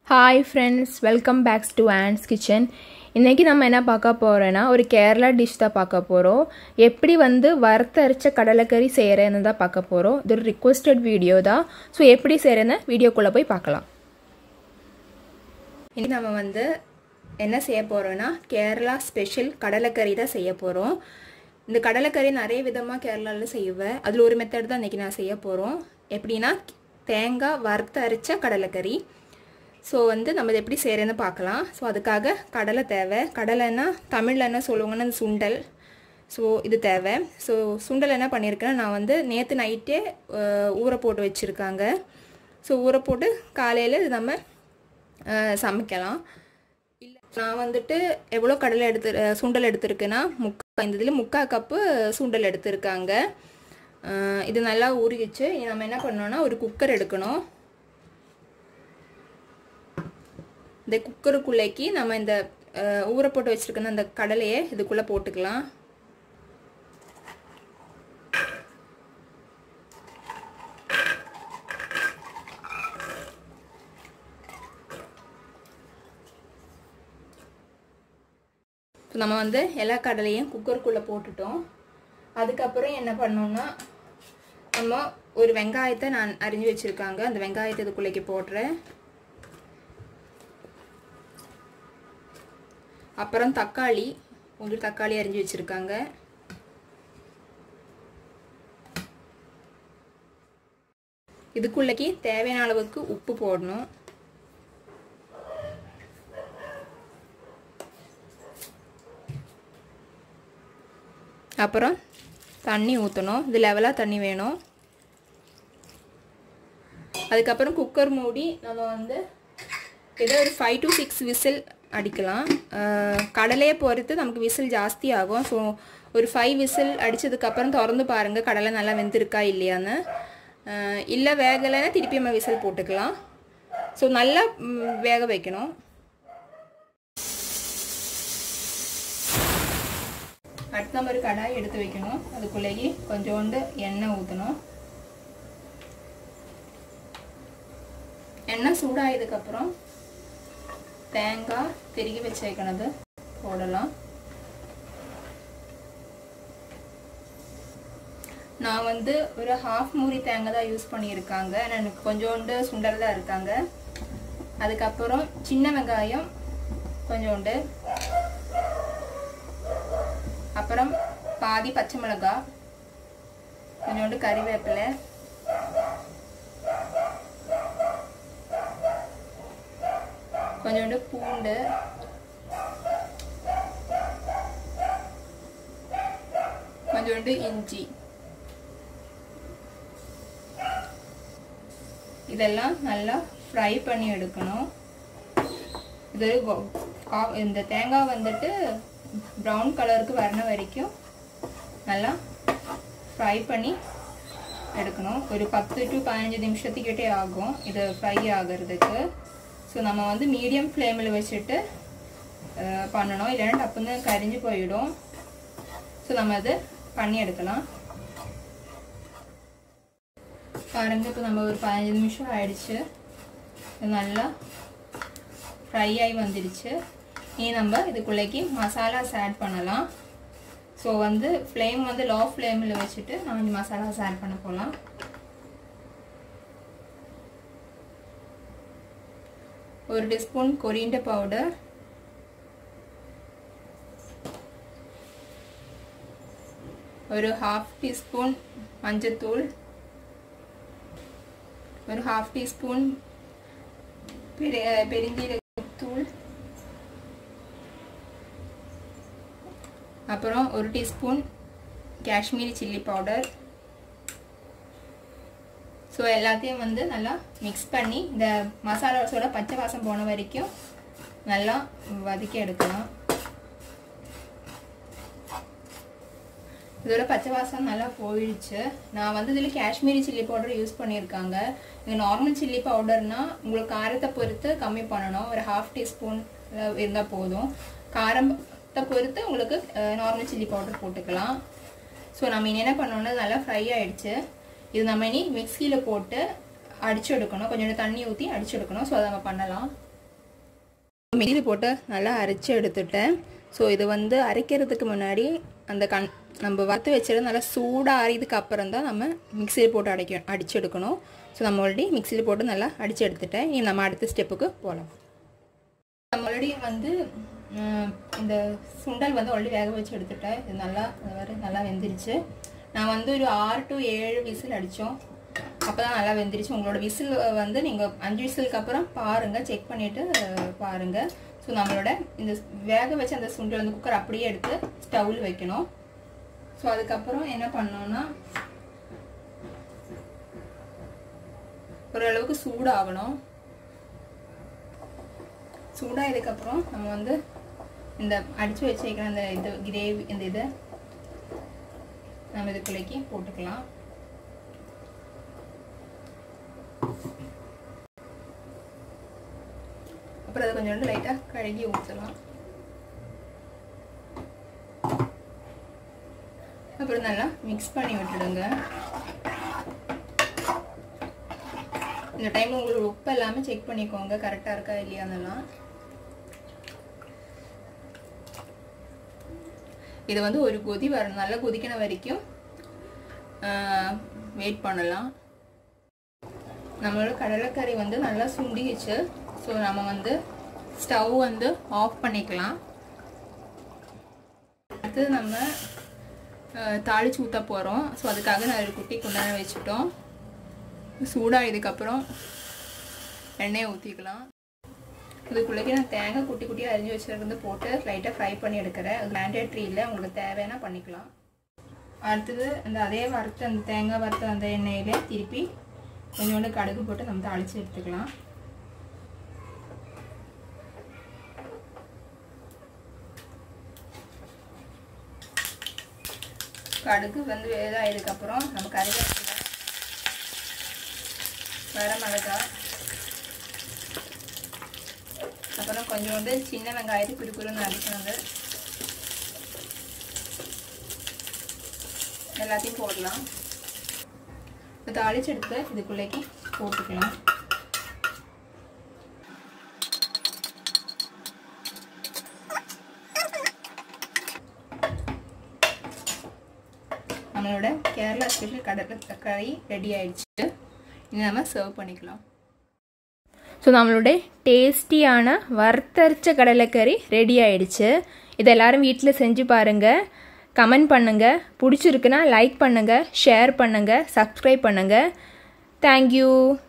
Hi friends, welcome back to Anne's Kitchen. இன்னைக்கு நம்ம என்ன பார்க்க போறோம்னா ஒரு கேரளா டிஷ் தான் பார்க்க போறோம். எப்படி வந்து வறுத்தரைச்ச கடலைக்கறி செய்யறேன்னு தான் பார்க்க போறோம். இது ஒரு ரிக்வெஸ்டட் வீடியோ தான். சோ எப்படி செய்யறேன்னு வீடியோக்குள்ள போய் பார்க்கலாம். இன்னைக்கு நம்ம வந்து என்ன செய்ய போறோம்னா கேரளா ஸ்பெஷல் கடலைக்கறி தான் செய்ய போறோம். இந்த கடலைக்கறி நிறைய விதமா கேரளால செய்வேன். அதுல ஒரு மெத்தட் தான் இன்னைக்கு நான் செய்ய போறோம். எப்படினா தேங்காய் வறுத்தரைச்ச கடலைக்கறி. ஸோ வந்து நம்ம இதை எப்படி செய்கிறேன்னு பார்க்கலாம். ஸோ அதுக்காக கடலை தேவை. கடலைன்னா தமிழில் என்ன சொல்லுவாங்கன்னா அந்த சுண்டல். ஸோ இது தேவை. ஸோ சுண்டல் என்ன பண்ணியிருக்கேன்னா நான் வந்து நேற்று நைட்டே ஊற போட்டு வச்சுருக்காங்க. ஸோ ஊற போட்டு காலையில் இது நம்ம சமைக்கலாம். இல்லை நான் வந்துட்டு எவ்வளோ கடலை சுண்டல் எடுத்துருக்குன்னா இந்த இதில் 3/4 கப்பு சுண்டல் எடுத்துருக்காங்க. இது நல்லா ஊறிச்சு. நம்ம என்ன பண்ணோன்னா ஒரு குக்கர் எடுக்கணும். இந்த குக்கருக்குள்ளைக்கு நம்ம இந்த ஊற போட்டு வச்சிருக்க அந்த கடலையை இதுக்குள்ள போட்டுக்கலாம். நம்ம வந்து எல்லா கடலையும் குக்கருக்குள்ள போட்டுட்டோம். அதுக்கப்புறம் என்ன பண்ணோம்னா நம்ம ஒரு வெங்காயத்தை நான் அரிஞ்சு வச்சிருக்காங்க. அந்த வெங்காயத்தை இதுக்குள்ளைக்கு போடுறேன். அப்புறம் தக்காளி, கொஞ்சம் தக்காளி அரிஞ்சு வச்சிருக்காங்க. இதுக்குள்ளக்கு தேவையான அளவுக்கு உப்பு போடணும். அப்புறம் தண்ணி ஊற்றணும். இது லெவலாக தண்ணி வேணும். அதுக்கப்புறம் குக்கர் மூடி நம்ம வந்து ஏதோ ஒரு 5 to 6 விசில் அடிக்கலாம். கடலையை பொறுத்து நமக்கு விசில் ஜாஸ்தி ஆகும். ஸோ ஒரு 5 விசில் அடித்ததுக்கப்புறம் திறந்து பாருங்கள் கடலை நல்லா வெந்திருக்கா இல்லையான்னு. இல்லை வேகலைன்னா திருப்பி நம்ம விசில் போட்டுக்கலாம். ஸோ நல்லா வேக வைக்கணும். அடுத்த நம்ம ஒரு கடாய் எடுத்து வைக்கணும். அதுக்குள்ளேயே கொஞ்சோண்டு எண்ணெய் ஊற்றணும். எண்ணெய் சூடாயதுக்கப்புறம் தேங்காய் திருகி வச்சுக்கணது போடலாம். நான் வந்து ஒரு 1/2 மூடி தேங்காய் தான் யூஸ் பண்ணியிருக்காங்க. எனக்கு கொஞ்சோண்டு சுண்டல் தான் இருக்காங்க. அதுக்கப்புறம் சின்ன வெங்காயம் கொஞ்சோண்டு, அப்புறம் பாதி பச்சை மிளகாய், கொஞ்சோண்டு கறிவேப்பிலை, கொஞ்சோண்டு பூண்டு, கொஞ்சோண்டு இஞ்சி, இதெல்லாம் நல்லா ஃப்ரை பண்ணி எடுக்கணும். இது இந்த தேங்காய் வந்துட்டு ப்ரௌன் கலருக்கு வர்ற வரைக்கும் நல்லா ஃப்ரை பண்ணி எடுக்கணும். ஒரு 10 to 15 நிமிஷத்துக்கிட்டே ஆகும் இது ஃப்ரை ஆகிறதுக்கு. ஸோ நம்ம வந்து மீடியம் ஃப்ளேமில் வச்சுட்டு பண்ணணும், இல்லைன்னா டப்புன்னு கரிஞ்சு போயிடும். ஸோ நம்ம அது பண்ணி எடுக்கலாம். பாருங்க, இப்போ நம்ம ஒரு 15 நிமிஷம் ஆயிடுச்சு. நல்லா ஃப்ரை ஆகி வந்துடுச்சு. இனி நம்ம இதுக்குள்ளேக்கு மசாலாஸ் ஆட் பண்ணலாம். ஸோ வந்து ஃப்ளேம் வந்து லோ ஃப்ளேமில் வச்சுட்டு நம்ம இந்த மசாலாஸ் ஆட் பண்ண போகலாம். ஒரு டீஸ்பூன் கொரியண்டர் பவுடர், ஒரு 1/2 டீஸ்பூன் மஞ்சத்தூள், ஒரு 1/2 டீஸ்பூன் பெருஞ்சீரகத்தூள், அப்புறம் ஒரு teaspoon Kashmiri chilli powder. So எல்லாத்தையும் வந்து நல்லா மிக்ஸ் பண்ணி இந்த மசாலாஸோட பச்சை வாசம் போன வரைக்கும் நல்லா வதக்கி எடுக்கலாம். இதோட பச்சை வாசம் நல்லா போயிடுச்சு. நான் வந்து இதில் காஷ்மீரி சில்லி பவுடர் யூஸ் பண்ணியிருக்காங்க. இது நார்மல் சில்லி பவுடர்னா உங்களுக்கு காரத்தை பொறுத்து கம்மி பண்ணணும். ஒரு 1/2 டீஸ்பூன் இருந்தால் போதும். காரத்தை பொறுத்து உங்களுக்கு நார்மல் சில்லி பவுடர் போட்டுக்கலாம். ஸோ நம்ம இனி என்ன பண்ணோன்னா நல்லா ஃப்ரை ஆகிடுச்சு. இது நம்ம இனி மிக்ஸியில் போட்டு அடிச்சு எடுக்கணும். கொஞ்சம் தண்ணி ஊற்றி அடிச்சு எடுக்கணும். ஸோ அதை நம்ம பண்ணலாம். மிக்ஸியில் போட்டு நல்லா அரைச்சி எடுத்துட்டேன். ஸோ இது வந்து அரைக்கிறதுக்கு முன்னாடி அந்த நம்ம வறுத்து வச்சது நல்லா சூடாக ஆறியதுக்கு அப்புறம் தான் நம்ம மிக்ஸியில் போட்டு அடிச்சு எடுக்கணும். ஸோ நம்ம ஆல்ரெடி மிக்ஸியில் போட்டு நல்லா அடித்து எடுத்துட்டேன். இனி நம்ம அடுத்த ஸ்டெப்புக்கு போகலாம். நம்ம ஆல்ரெடி வந்து இந்த சுண்டல் வந்து ஆல்ரெடி வேக வச்சு எடுத்துட்டேன். இது நல்லா வெந்துருச்சு. நான் வந்து ஒரு 6 to 7 விசில் அடித்தோம். அப்போ தான் நல்லா வெந்துருச்சு. உங்களோட விசில் வந்து நீங்கள் 5 விசிலுக்கு அப்புறம் பாருங்கள், செக் பண்ணிவிட்டு பாருங்கள். ஸோ நம்மளோட இந்த வேக வச்ச அந்த சுண்டல் வந்து குக்கர் அப்படியே எடுத்து ஸ்டவ்வில் வைக்கணும். ஸோ அதுக்கப்புறம் என்ன பண்ணோன்னா ஓரளவுக்கு சூடாகணும். சூடானதுக்கப்புறம் நம்ம வந்து இந்த அடித்து வச்சுக்கிற அந்த இது கிரேவி இதை நம்ம இதுக்குள்ளைக்கு போட்டுக்கலாம். அப்புறம் அதை கொஞ்சோண்டு லைட்டாக கழுகி ஊற்றலாம். அப்புறம் நல்லா மிக்ஸ் பண்ணி விட்டுடுங்க. இந்த டைம் உங்களுக்கு உப்பு எல்லாமே செக் பண்ணிக்கோங்க, கரெக்டாக இருக்கா இல்லையானெல்லாம். இது வந்து ஒரு கொதி வரணும், நல்லா கொதிக்கிற வரைக்கும் வெயிட் பண்ணலாம். நம்மளோட கடலைக்கறி வந்து நல்லா சுண்டிச்சு. ஸோ நம்ம வந்து ஸ்டவ் வந்து ஆஃப் பண்ணிக்கலாம். அடுத்து நம்ம தாளிச்சு ஊற்ற போகிறோம். ஸோ அதுக்காக நான் ஒரு குட்டி குண்டான வச்சுட்டோம். சூடானதுக்கப்புறம் எண்ணெயை ஊற்றிக்கலாம். இதுக்குள்ளேயே நான் தேங்காய் குட்டி குட்டியாக அரிஞ்சு வச்சுருந்து போட்டு லைட்டாக ஃப்ரை பண்ணி எடுக்கிறேன். அது மேண்டேட்ரி இல்லை, உங்களுக்கு தேவைன்னா பண்ணிக்கலாம். அடுத்தது அதே வறுத்த அந்த தேங்காய் வறுத்த அந்த எண்ணெயிலே திருப்பி கொஞ்சோண்டு கடுகு போட்டு நம்ம தாளித்து எடுத்துக்கலாம். கடுகு வந்து வேதாயதுக்கப்புறம் நம்ம கறிவேப்பிலை, வரமிளகாய், அப்புறம் கொஞ்சோண்டு சின்ன வெங்காயத்தை குறுக்குறுன்னு நறுக்கினது எல்லாத்தையும் போடலாம். தாளிச்சு எடுத்து இதுக்குள்ளேக்கு போட்டுக்கலாம். நம்மளோட கேரளா ஸ்பெஷல் கடலைக்கறி ரெடி ஆயிடுச்சு. இனி நம்ம சர்வ் பண்ணிக்கலாம். ஸோ நம்மளோட டேஸ்டியான வறுத்தரைச்ச கடலைக்கறி ரெடி ஆயிடுச்சு. இதை எல்லாரும் வீட்டில் செஞ்சு பாருங்கள். கமெண்ட் பண்ணுங்கள். பிடிச்சிருக்குன்னா லைக் பண்ணுங்கள், ஷேர் பண்ணுங்கள், சப்ஸ்கிரைப் பண்ணுங்கள். தேங்க்யூ.